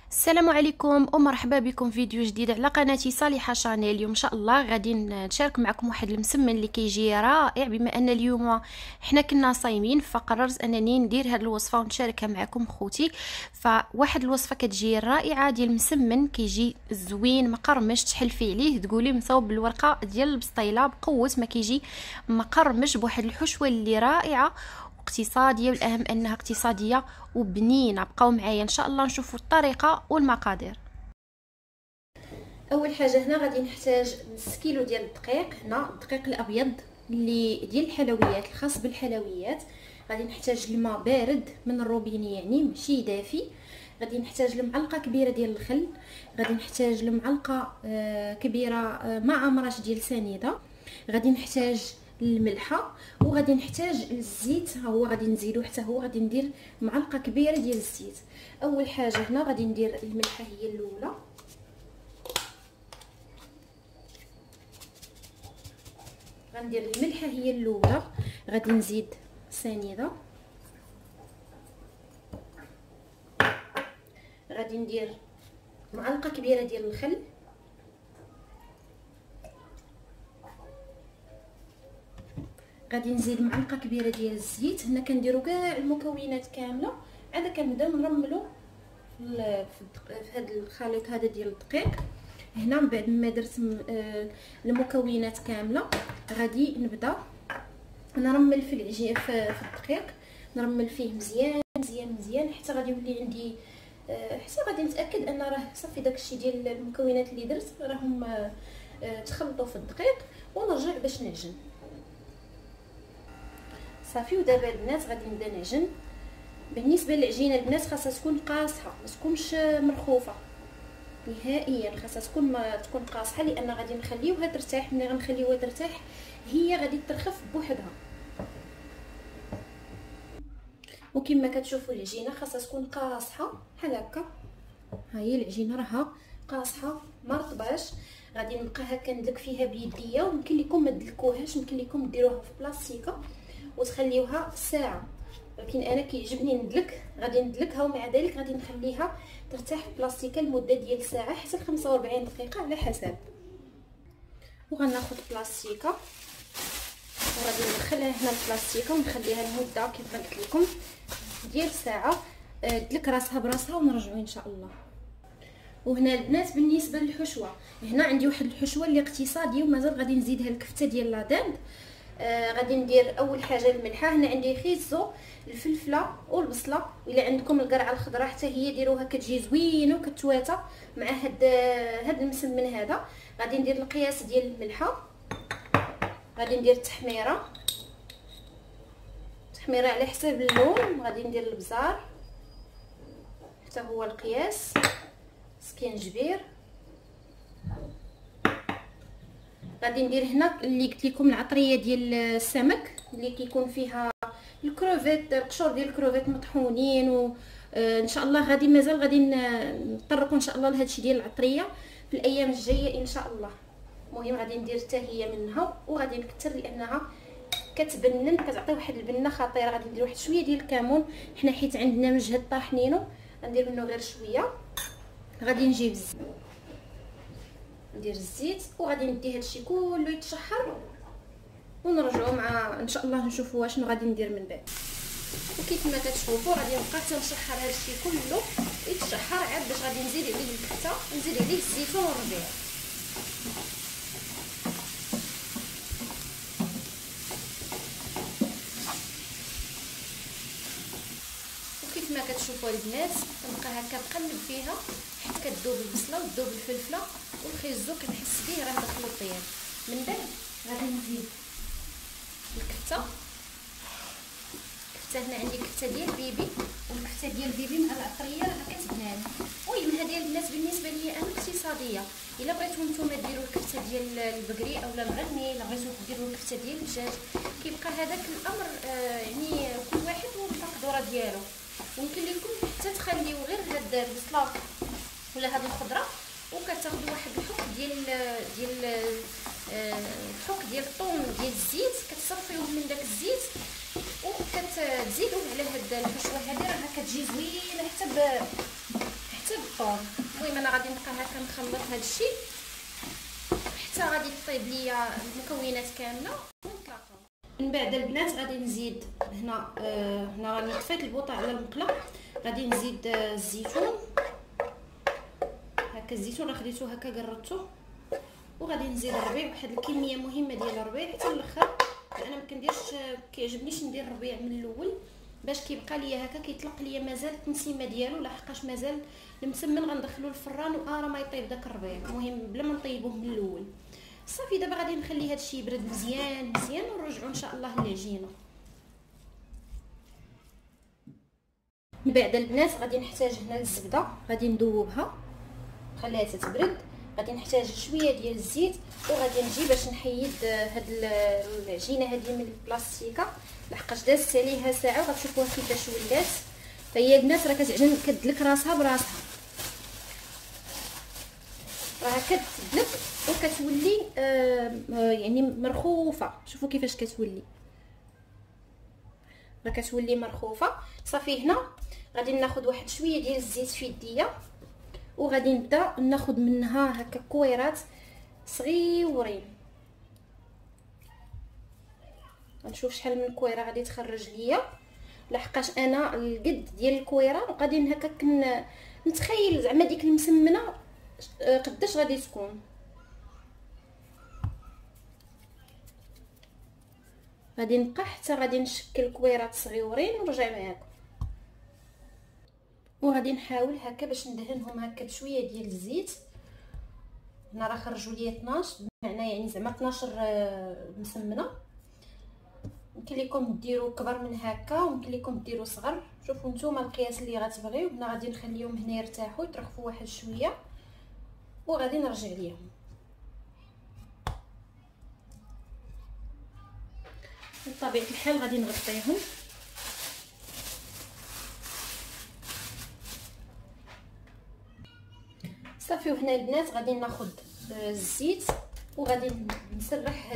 السلام عليكم ومرحبا بكم فيديو جديد على قناتي صالحة شانيل. اليوم ان شاء الله غادي نشارك معكم واحد المسمن اللي كيجي رائع. بما ان اليوم حنا كنا صايمين فقررت انني ندير هذه الوصفه ونشاركها معكم خوتي. فواحد الوصفه كتجي رائعه ديال المسمن كيجي زوين مقرمش، تحلفي عليه تقولي مصوب بالورقه ديال البسطيله بقوه ما كيجي مقرمش بواحد الحشوه اللي رائعه اقتصاديه، والاهم انها اقتصاديه وبنينه. بقاو معايا ان شاء الله نشوفوا الطريقه والمقادير. اول حاجه هنا غادي نحتاج نص كيلو ديال الدقيق. هنا الدقيق الابيض اللي ديال الحلويات الخاص بالحلويات. غادي نحتاج الماء بارد من الروبيني يعني ماشي دافي. غادي نحتاج لمعلقه كبيره ديال الخل. غادي نحتاج لمعلقه كبيره مع امراش ديال سنيده. غادي نحتاج الملحه وغادي نحتاج الزيت، ها هو غادي نزيدو حتى هو. غادي ندير معلقه كبيره ديال الزيت. اول حاجه هنا غادي ندير الملحه هي الاولى، غندير الملحه هي الاولى. غادي نزيد سنيده، غادي ندير معلقه كبيره ديال الخل، غادي نزيد معلقه كبيره ديال الزيت. هنا كنديروا كاع المكونات كامله، عاد كنبداو نرملو في هذا الخليط هذا ديال الدقيق. هنا من بعد ما درت المكونات كامله غادي نبدا نرمل في العجين في الدقيق، نرمل فيه مزيان مزيان مزيان حتى غادي يولي عندي حتى غادي نتاكد ان راه صافي داكشي ديال المكونات اللي درت راهم تخلطوا في الدقيق، ونرجع باش نعجن صافي. ودابا البنات غادي نبدا نعجن. بالنسبه للعجينه البنات خاصها تكون قاصحه، ما تكونش مرخوفه نهائيا، خاصها تكون قاصحه، لان غادي نخليوها ترتاح. ملي غنخليوها ترتاح هي غادي ترخف بوحدها. وكما كتشوفوا العجينه خاصها تكون قاصحه بحال هكا. ها هي العجينه راها قاصحه ما رطباش. غادي نبقى هكا ندلك فيها بيديا، ويمكن لكم ما تدلكوهاش، يمكن لكم ديروها في بلاستيكه وتخليوها ساعه، ولكن انا كيعجبني ندلك. غادي ندلكها ومع ذلك غادي نخليها ترتاح في بلاستيكه لمده ديال ساعه حتى 45 دقيقه على حسب. وغناخذ بلاستيكه وغادي ندخلها هنا البلاستيكه ونخليها لمده كيف ما قلت لكم ديال ساعه تدلك راسها براسها، ونرجعوا ان شاء الله. وهنا البنات بالنسبه للحشوه، هنا عندي واحد الحشوه اللي اقتصاديه ومازال غادي نزيدها الكفته ديال لادند. غادي ندير اول حاجه الملحه. هنا عندي خيزو، الفلفله والبصله، الا عندكم القرعه الخضراء حتى هي ديروها كتجي زوينه وكتواتى مع هاد المسمن هذا. غادي ندير القياس ديال الملحه، غادي ندير التحميره على حساب اللون. غادي ندير البزار حتى هو القياس، سكينجبير. غادي ندير هنا اللي قلت لكم العطريه ديال السمك اللي كيكون فيها الكروفيت، القشور ديال الكروفيت مطحونين. وان شاء الله غادي مازال غادي نطرقوا ان شاء الله لهذا الشيء ديال العطريه في الايام الجايه ان شاء الله. المهم غادي ندير حتى هي منها وغادي نكثر لانها كتبنن، كتعطي واحد البنه خطيره. غادي ندير واحد شويه ديال الكمون حنا حيت عندنا مجهد طاحنينو، غندير منه غير شويه. غادي نجيب ندير الزيت وغادي ندي هادشي كله يتشحر، ونرجعوا مع ان شاء الله نشوفوا شنو غادي ندير من بعد. وكيف ما كتشوفوا غادي نبقى تنشحر هادشي كله يتشحر عاد باش غادي نزيد عليه الكفته، نزيد عليه الزيتون والربيع. وكيف ما كتشوفوا البنات كنبقى هكا نقلب فيها حتى كتذوب البصله وتذوب الفلفله والخيزو، كنحس به راه دخل الطياب. من بعد غادي نزيد الكفته. هنا عندي كفته ديال بيبي، والكفته ديال بيبي مع العطريه راه كتبان. المهم هذه البنات بالنسبه لي انا اقتصاديه. الا بغيتو نتوما ديروا الكفته ديال البقري اولا المغني، الا بغيتو ديروا الكفته ديال الدجاج، كيبقى هذاك الامر يعني كل واحد والمقدوره ديالو. ممكن لكم حتى تخليو غير هاد البصله ولا هاد الخضره وكتاخذوا واحد الحك ديال الحك ديال الثوم ديال الزيت، كتصرفيوه من داك الزيت وكتزيدوه على هاد الحشوه هذه. راه كتجي زوينه حتى الفرن. المهم انا غادي نبقى هكا نخلط هذا الشيء حتى غادي طيب ليا المكونات كامله ونتلاقاو من بعد. البنات غادي نزيد هنا راني طفيت البوطه على المقله، غادي نزيد الزيتون هكا. الزيتون راه خديتو هكا قرطته، وغادي نزيد الربيع واحد الكميه مهمه ديال الربيع حتى الاخر. انا ما كنديرش كيعجبنيش ندير الربيع من الاول باش كيبقى ليا هكا كيطلق ليا مازال التنسيمه ديالو، لحقاش مازال المسمن غندخلو الفران راه ما يطيب داك الربيع. المهم بلا ما نطيبوه من الاول. صافي دابا غادي نخلي هذا الشيء يبرد مزيان مزيان ونرجعوا ان شاء الله للعجينه. من بعد البنات غادي نحتاج هنا الزبده، غادي ندوبها نخليها تتبرد. غادي نحتاج شويه ديال الزيت، وغادي نجي باش نحيد هاد العجينه هذه من البلاستيكه لحقاش دازت عليها ساعه وغتشوفوها كيفاش ولات. فهي البنات راه كتعجن كدلك راسها براسها، راه كتدلك وكتولي يعني مرخوفه. شوفوا كيفاش كتولي، راه كتولي مرخوفه. صافي هنا غادي ناخذ واحد شويه ديال الزيت في يديا، وغادي نبدا ناخذ منها هكا كويرات صغيورين. غنشوف شحال من كويره غادي تخرج ليا، لحقاش انا القد ديال الكويره غادي هكا نتخيل زعما ديك المسمنه قداش غادي تكون. غادي نبقى حتى غادي نشكل كويرات صغيورين ونرجع معاكم. وغادي نحاول هكا باش ندهنهم هكا بشويه ديال الزيت. هنا راه خرجوا لي 12، بمعنى يعني زعما 12 مسمنه. يمكن لكم ديروا كبر من هكا ويمكن لكم ديروا صغر، شوفوا نتوما القياس اللي غتبغيو. هنا غادي نخليهم هنا يرتاحوا يترخفوا واحد شويه وغادي نرجع ليهم. بطبيعه الحال غادي نغطيهم. صافي وهنا البنات غادي ناخذ الزيت وغادي نسرح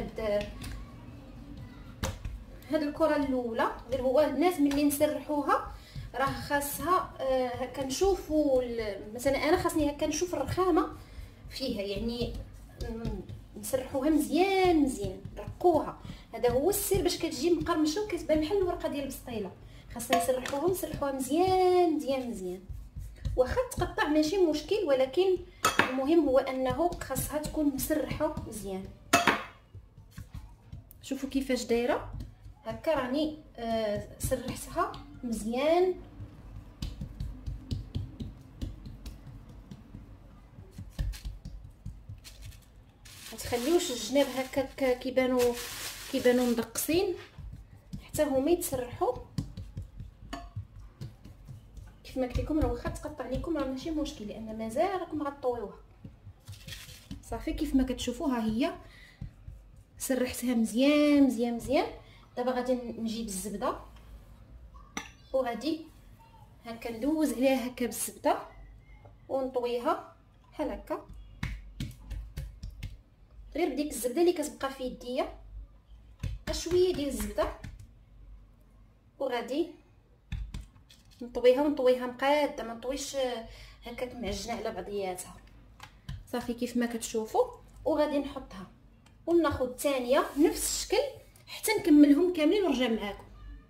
هاد الكره الاولى. غير هو الناس ملي نسرحوها راه خاصها هكا نشوفوا مثلا انا خاصني هكا نشوف الرخامه فيها، يعني نسرحوها مزيان مزيان نرقوها. هذا هو السر باش كتجي مقرمشه وكتبان بحال الورقه ديال البسطيله. خاصنا نسرحوها مزيان مزيان مزيان. واخا تقطع ماشي مشكل، ولكن المهم هو انه خاصها تكون مسرحه مزيان. شوفوا كيفاش دايره هكا، راني سرحتها مزيان. ما تخليوش الجناب هكا كيبانوا مدقسين، حتى هما يتسرحوا كيف ما قلت لكم. راه واخا تقطع لكم راه ماشي مشكل، لان مازال راكم غطويوها. صافي كيف ما كتشوفوها هي سرحتها مزيان مزيان مزيان. دابا غادي نجيب الزبده وغادي هكا ندوز عليها هكا بالزبده ونطويها بحال هكا، غير بديك الزبده اللي كتبقى في يديا، شويه ديال الزبده، وغادي نطويها مقاده، ما نطويش هكاك معجنه على بعضياتها. صافي كيف ما كتشوفوا. وغادي نحطها وناخذ الثانيه نفس الشكل حتى نكملهم كاملين ونرجع معاكم.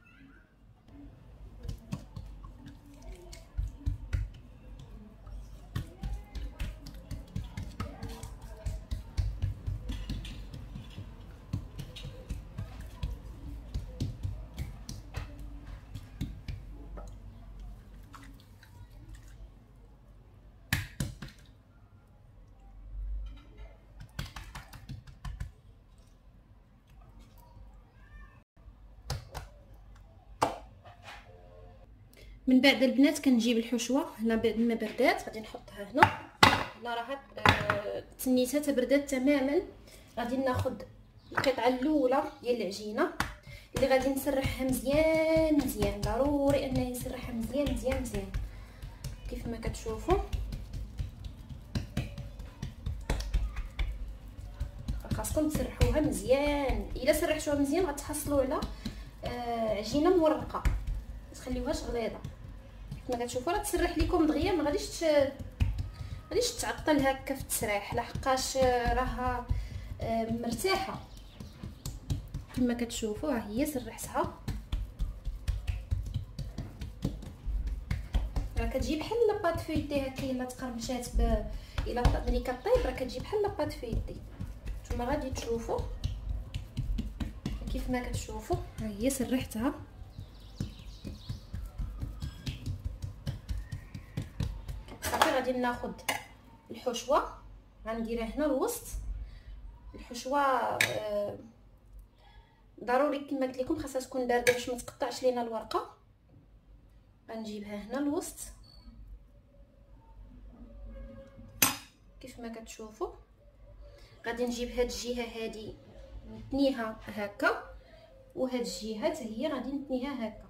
من بعد البنات كنجيب الحشوه هنا بعد ما بردات، غادي نحطها هنا. لا راه تنيتها تبردات تماما. غادي ناخذ القطعه الاولى ديال العجينه اللي غادي نسرحها مزيان مزيان. ضروري انني نسرحها مزيان مزيان مزيان كيف ما كتشوفوا. خاصكم تسرحوها مزيان. الا سرحتوها مزيان غتحصلوا على عجينه مورقه، ما تخليوهاش غليظه. كما كتشوفوا راه تسرح لكم دغيا، ما غاديش غاديش تعطل هكا في التسريح لحقاش راها مرتاحه كما كتشوفوا. ها هي سرحتها، راه كتجي بحال لاباط فيدي هكا الا تقرمشات الا ملي كطيب راه كتجي بحال لاباط فيدي. نتوما غادي تشوفوا كيف ما كتشوفوا. ها هي سرحتها. صافي غادي ناخذ الحشوه غنديرها هنا الوسط. الحشوه ضروري كما قلت لكم خاصها تكون بارده باش ما تقطعش لينا الورقه. غنجيبها هنا الوسط كيف ما كتشوفوا. غادي نجيب هاد الجهه هادي نتنيها هكا، وهاد الجهه حتى هي غادي نتنيها هكا،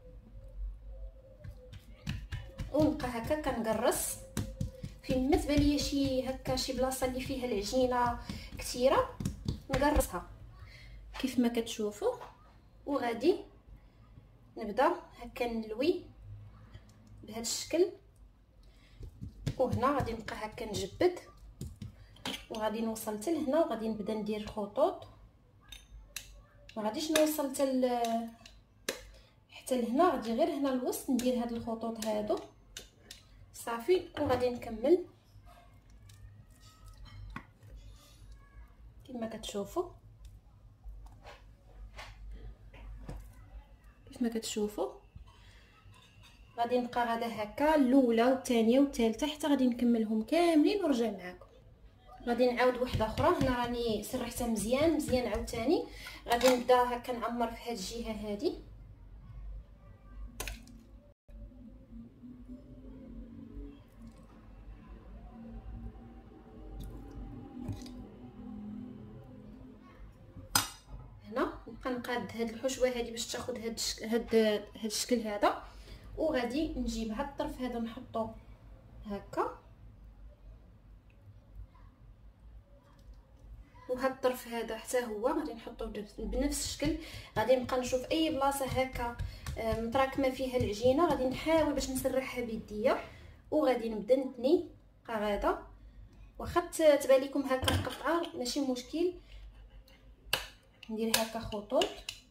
ونبقى هكا كنقرص. فين ما تبان ليا شي هكا شي بلاصه اللي فيها العجينه كثيره نقرصها كيف ما كتشوفوا. وغادي نبدا هكا نلوي بهذا الشكل، وهنا غادي نبقى هكا نجبد، وغادي نوصل حتى لهنا وغادي نبدا ندير الخطوط. ما غاديش نوصل حتى لهنا، غادي غير هنا الوسط ندير هاد الخطوط هادو صافي. وغادي نكمل كما كتشوفوا. كيف ما كتشوفوا غادي نبقى غادا هكا الاولى والثانيه والثالثه حتى غادي نكملهم كاملين ونرجع معكم. غادي نعاود وحده اخرى. هنا راني سرحتها مزيان مزيان عاوتاني. غادي نبدا هكا نعمر في هذه الجهه هذه. هنا نبقى نقاد هاد الحشوه هذه باش تاخذ هاد الشكل هذا، وغادي نجيب هاد الطرف هذا نحطو هكا، وهاد الطرف هذا حتى هو غادي نحطو بنفس الشكل. غادي نبقى نشوف اي بلاصه هكا متراكمه فيها العجينه غادي نحاول باش نسرحها بيديا، وغادي نبدا نتني غادا. واخا تبان لكم هكا مقطعه ماشي مشكل، ندير هكا خطوط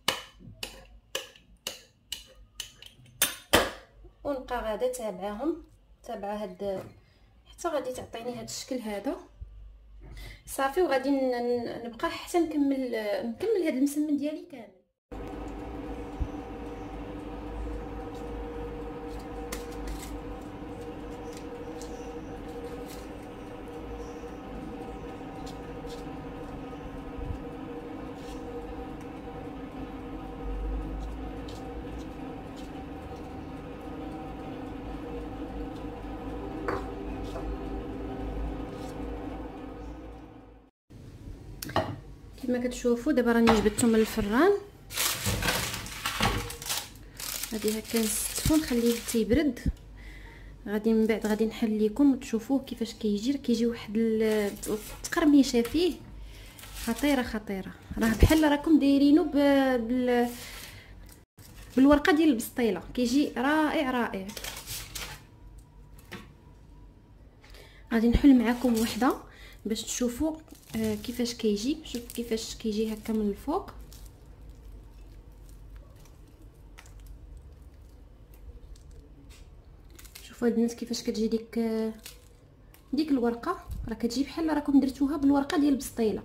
ونبقى غادا تابعاهم تابعه هاد حتى غادي تعطيني هاد الشكل هذا صافي. وغادي نبقى حتى نكمل هاد المسمن ديالي كامل. كما كتشوفوا دابا راني جبدتهم من الفران. غادي هكا نستفو نخليه تيبرد. غادي من بعد غادي نحل لكم وتشوفوه كيفاش كيجي واحد التقرميشه فيه خطيره. راه بحال راكم دايرينو بالورقه ديال البسطيله، كيجي رائع. غادي نحل معكم وحده باش تشوفوا كيفاش كيجي. شوف كيفاش كيجي هكا من الفوق. شوفوا البنات كيفاش كتجي ديك الورقه، راه كتجي بحال راكم درتوها بالورقه ديال البسطيله.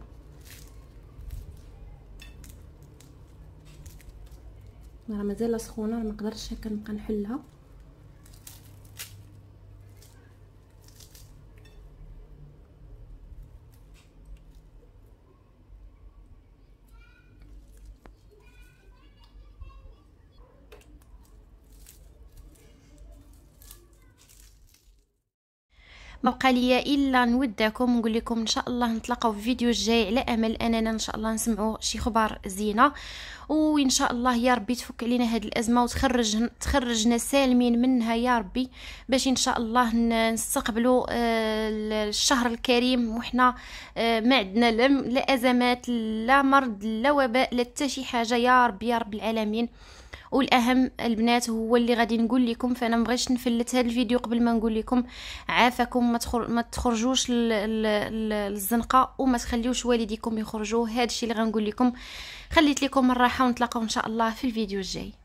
راه مازال سخونه، راه ما قدرتش هكا نبقى نحلها. ما بقى ليا الا نودعكم ونقول لكم ان شاء الله نتلاقاو في فيديو الجاي، على امل اننا ان شاء الله نسمعوا شي خبر زينه، وان شاء الله يا ربي تفك علينا هذه الازمه تخرجنا سالمين منها يا ربي، باش ان شاء الله نستقبلوا الشهر الكريم وحنا ما عندنا لا ازمات لا مرض لا وباء لا حتى شي حاجه يا رب يا رب العالمين. والاهم البنات هو اللي غادي نقول لكم، فانا مبغيتش نفلت هذا الفيديو قبل ما نقول لكم عافاكم ما تخرجوش للزنقه وما تخليوش والديكم يخرجوا. هذا الشيء اللي غنقول لكم. خليت لكم الراحه ونتلاقاو ان شاء الله في الفيديو الجاي.